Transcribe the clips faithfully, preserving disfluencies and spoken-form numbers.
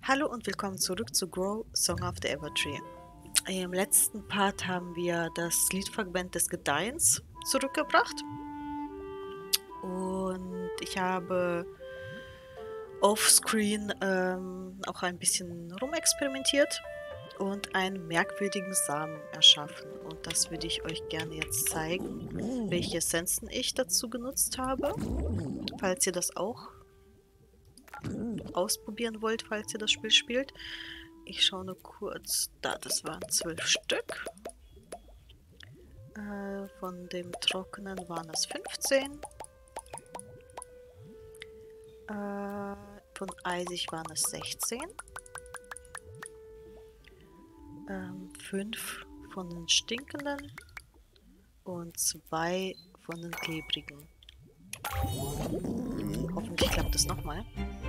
Hallo und willkommen zurück zu Grow Song of the Evertree. Im letzten Part haben wir das Liedfragment des Gedeihens zurückgebracht und ich habe offscreen ähm, auch ein bisschen rumexperimentiert und einen merkwürdigen Samen erschaffen, und das würde ich euch gerne jetzt zeigen, welche Essenzen ich dazu genutzt habe, falls ihr das auch ausprobieren wollt, falls ihr das Spiel spielt. Ich schaue nur kurz. Da, das waren zwölf Stück. Äh, von dem Trockenen waren es fünfzehn. Äh, von Eisig waren es sechzehn. Ähm, fünf von den Stinkenden und zwei von den Klebrigen. Hoffentlich klappt es nochmal.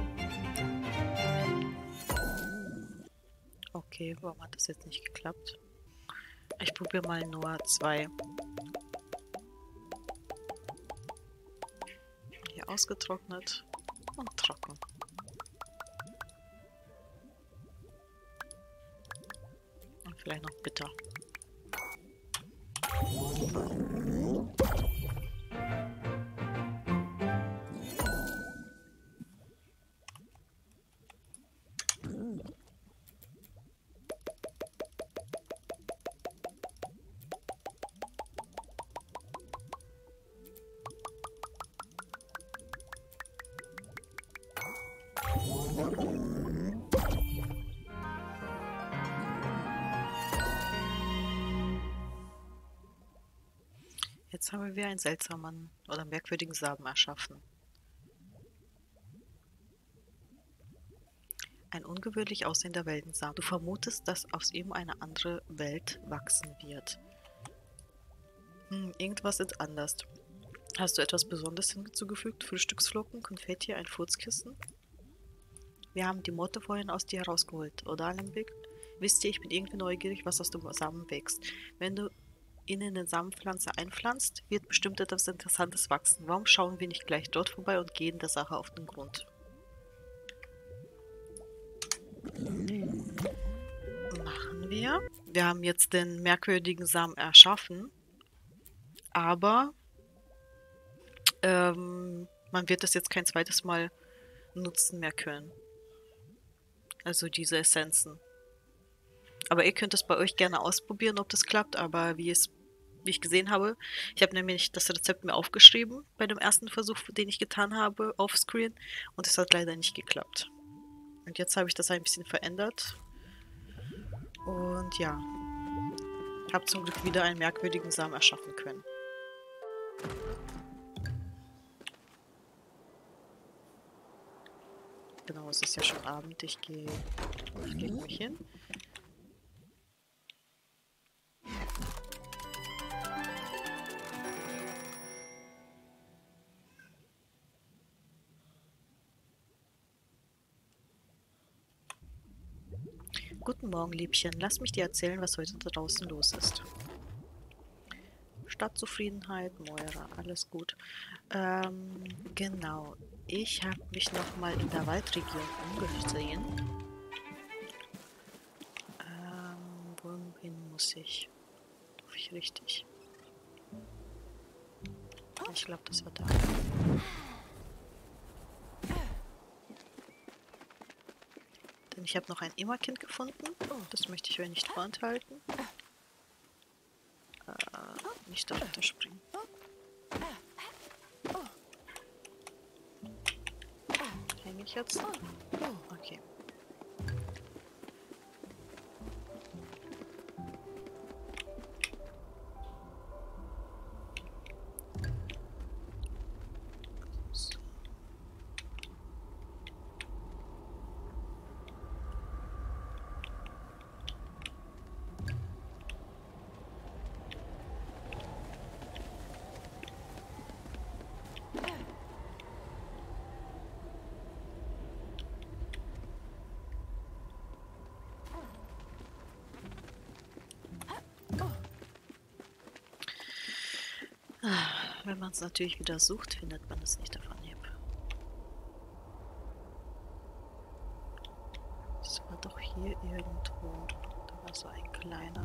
Okay, warum hat das jetzt nicht geklappt? Ich probiere mal nur zwei. Hier ausgetrocknet und trocken. Und vielleicht noch bitter. Jetzt haben wir einen seltsamen oder merkwürdigen Samen erschaffen. Ein ungewöhnlich aussehender Weltensamen. Du vermutest, dass aus ihm eine andere Welt wachsen wird. Hm, irgendwas ist anders. Hast du etwas Besonderes hinzugefügt? Frühstücksflocken, Konfetti, ein Furzkissen? Wir haben die Motte vorhin aus dir herausgeholt, oder Alembic? Wisst ihr, ich bin irgendwie neugierig, was aus dem Samen wächst. Wenn du ihn in den Samenpflanze einpflanzt, wird bestimmt etwas Interessantes wachsen. Warum schauen wir nicht gleich dort vorbei und gehen der Sache auf den Grund? Machen wir. Wir haben jetzt den merkwürdigen Samen erschaffen, aber ähm, man wird das jetzt kein zweites Mal nutzen mehr können. Also diese Essenzen. Aber ihr könnt es bei euch gerne ausprobieren, ob das klappt, aber wie es wie ich gesehen habe, ich habe nämlich das Rezept mir aufgeschrieben bei dem ersten Versuch, den ich getan habe, offscreen, und es hat leider nicht geklappt. Und jetzt habe ich das ein bisschen verändert. Und ja, habe zum Glück wieder einen merkwürdigen Samen erschaffen können. Genau, es ist ja schon Abend. Ich gehe ich leg mich hin. Guten Morgen, Liebchen. Lass mich dir erzählen, was heute da draußen los ist. Stadtzufriedenheit, Moira, alles gut. Ähm, genau. Ich habe mich nochmal in der Waldregion umgesehen. Ähm, wohin muss ich? Hoffe ich richtig. Ich glaube, das war da. Denn ich habe noch ein Immerkind gefunden. Das möchte ich euch nicht vorenthalten. Äh, nicht darunter springen. Hänge ich jetzt? Okay. So. Wenn man es natürlich wieder sucht, findet man es nicht auf Anhieb. So. Das war doch hier irgendwo. Da war so ein kleiner.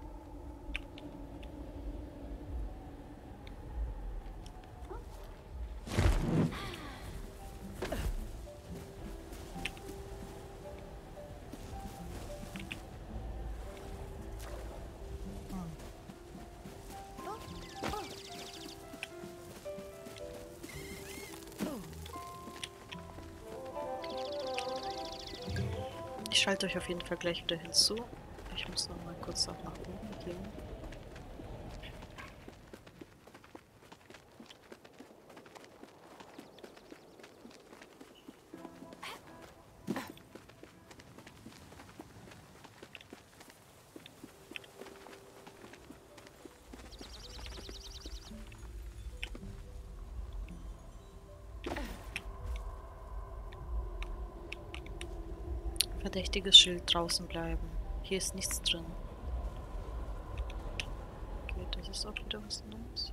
Ich schalte euch auf jeden Fall gleich wieder hinzu. Ich muss noch mal kurz auch nach oben gehen. Verdächtiges Schild draußen bleiben. Hier ist nichts drin. Okay, das ist auch wieder was Neues.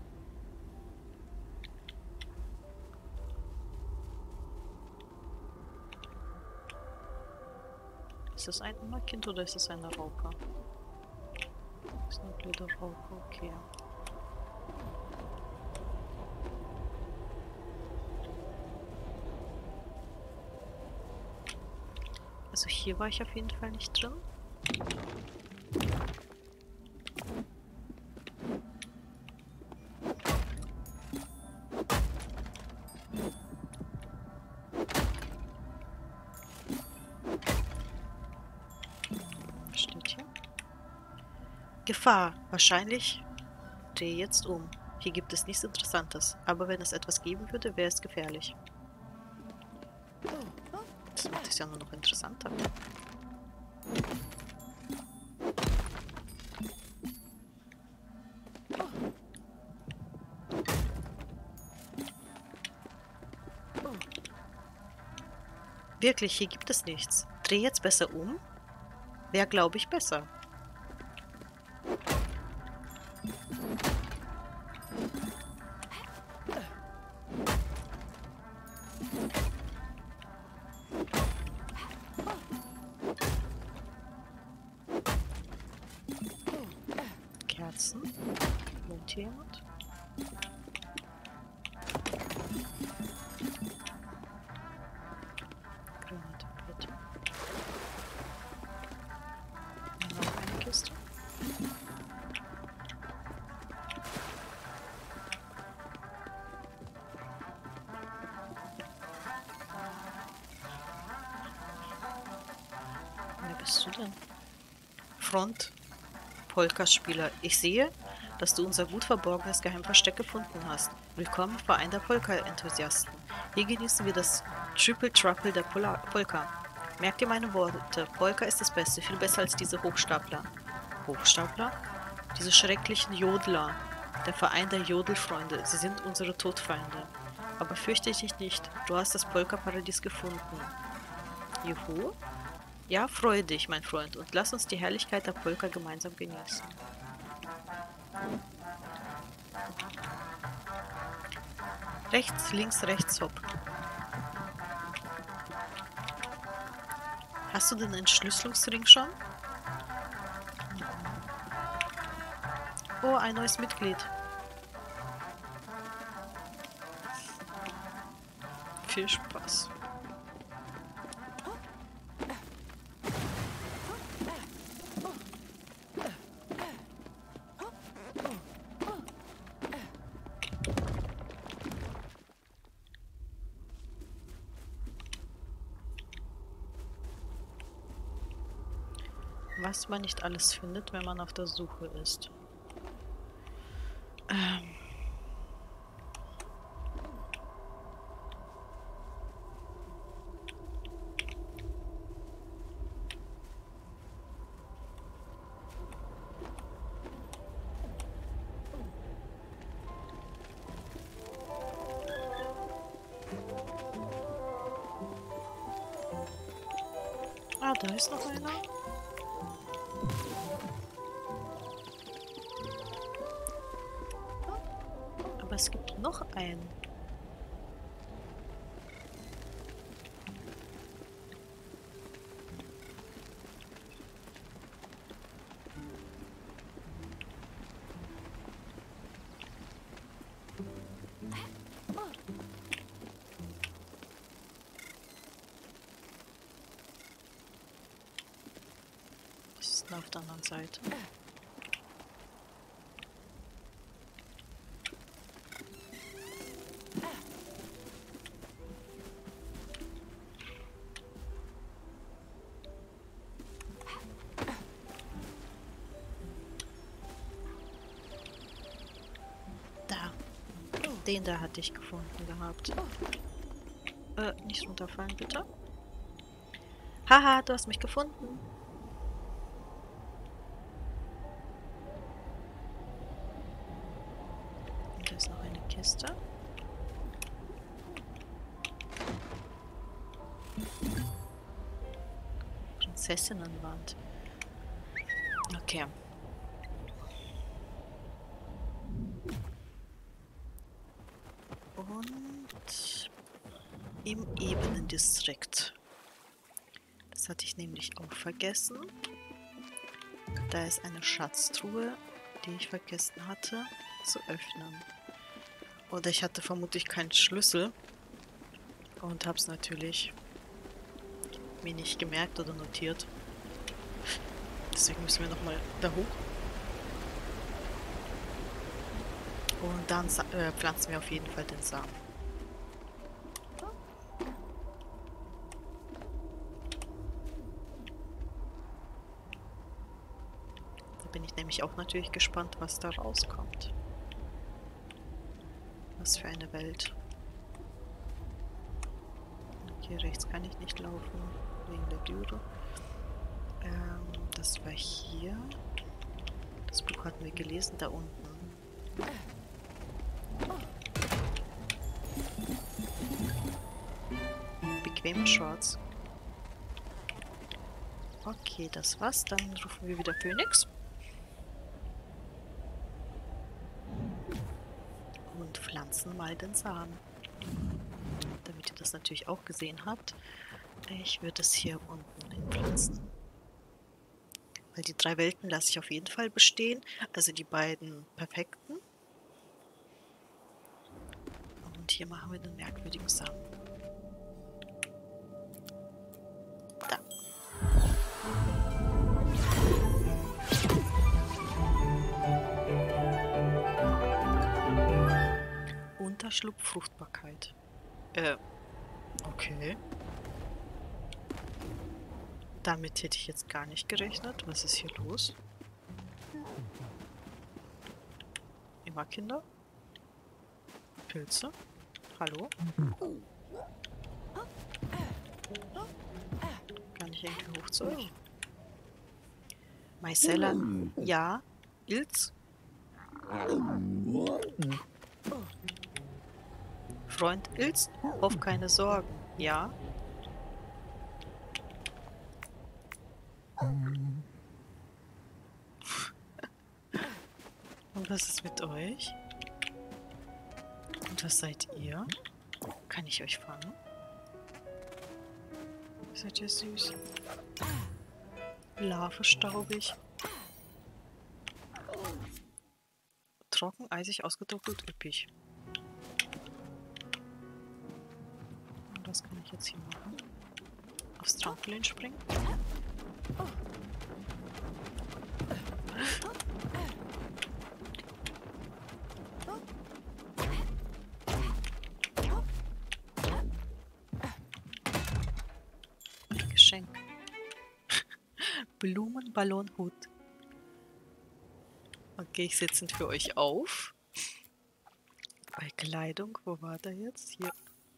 Ist das ein Immerkind oder ist das eine Raupe? Das ist eine blöde Raupe, okay. Also hier war ich auf jeden Fall nicht drin. Was steht hier? Gefahr. Wahrscheinlich drehe jetzt um. Hier gibt es nichts Interessantes. Aber wenn es etwas geben würde, wäre es gefährlich. Das macht es ja nur noch interessanter. Wirklich, hier gibt es nichts. Dreh jetzt besser um. Wäre, glaube ich, besser. Kerzen. Wohnt hier jemand? Grüne Tapete. Noch eine Kiste. Wer bist du denn? Front. Polka-Spieler. Ich sehe, dass du unser gut verborgenes Geheimversteck gefunden hast. Willkommen im Verein der Polka-Enthusiasten. Hier genießen wir das Triple Trouble der Pola Polka. Merkt ihr meine Worte? Polka ist das Beste, viel besser als diese Hochstapler. Hochstapler? Diese schrecklichen Jodler. Der Verein der Jodelfreunde. Sie sind unsere Todfeinde. Aber fürchte dich nicht. Du hast das Polka-Paradies gefunden. Juhu? Ja, freue dich, mein Freund, und lass uns die Herrlichkeit der Polka gemeinsam genießen. Rechts, links, rechts, hopp. Hast du den Entschlüsselungsring schon? Oh, ein neues Mitglied. Viel Spaß. Was man nicht alles findet, wenn man auf der Suche ist. Ähm. Ah, da ist noch einer. Aber es gibt noch einen. Kisten auf der anderen Seite. Da. Den da hatte ich gefunden gehabt. Äh, nicht runterfallen, bitte. Haha, du hast mich gefunden. Und da ist noch eine Kiste. Prinzessinnenwand. Okay. Und im Ebenendistrikt. Das hatte ich nämlich auch vergessen. Da ist eine Schatztruhe, die ich vergessen hatte zu öffnen. Oder ich hatte vermutlich keinen Schlüssel und habe es natürlich mir nicht gemerkt oder notiert. Deswegen müssen wir nochmal da hoch. Und dann äh, pflanzen wir auf jeden Fall den Samen. Da bin ich nämlich auch natürlich gespannt, was da rauskommt. Was für eine Welt. Hier rechts kann ich nicht laufen, wegen der Türe. Ähm, das war hier. Das Buch hatten wir gelesen, da unten. Bequeme Shorts. Okay, das war's. Dann rufen wir wieder Phönix. Und pflanzen mal den Samen. Damit ihr das natürlich auch gesehen habt. Ich würde es hier unten hinpflanzen. Weil die drei Welten lasse ich auf jeden Fall bestehen. Also die beiden perfekten. Und hier machen wir den merkwürdigen Samen. Da. Unterschlupf Fruchtbarkeit. Äh, okay. Damit hätte ich jetzt gar nicht gerechnet. Was ist hier los? Immer Kinder? Pilze? Hallo? Kann ich irgendwie hoch zu euch? Maisella? Ja. Ilz? Freund Ilz? Auf keine Sorgen. Ja. Und was ist mit euch? Und was seid ihr? Kann ich euch fangen? Seid ihr süß? Larve staubig. Trocken, eisig, ausgetrocknet, üppig. Und was kann ich jetzt hier machen? Aufs Trampolin springen? Ein Geschenk. Blumenballonhut. Okay, ich setze ihn für euch auf. Bei Kleidung, wo war der jetzt? Hier.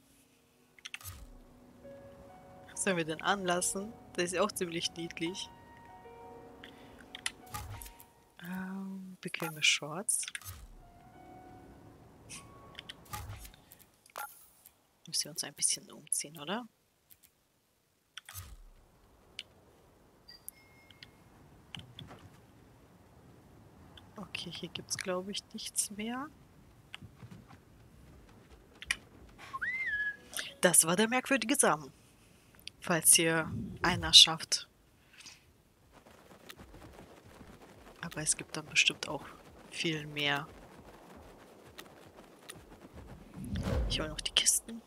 Sollen wir den anlassen? Der ist auch ziemlich niedlich. Ähm, bequeme Shorts. Müssen wir uns ein bisschen umziehen, oder? Okay, hier gibt es, glaube ich, nichts mehr. Das war der merkwürdige Samen. Falls hier einer schafft. Aber es gibt dann bestimmt auch viel mehr. Ich hole noch die Kisten.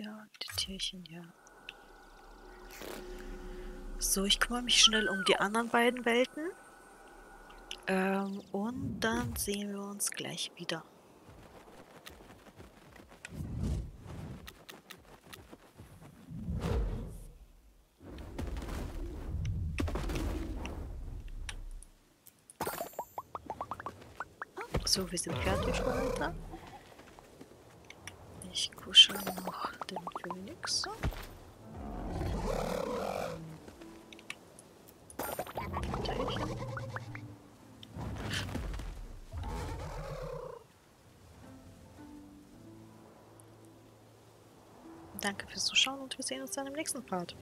Ja, die Tierchen, ja. So, ich kümmere mich schnell um die anderen beiden Welten. Ähm, und dann sehen wir uns gleich wieder. So, wir sind fertig für heute. Ich kuschel noch den Phönix. Teilchen. Danke fürs Zuschauen und wir sehen uns dann im nächsten Part.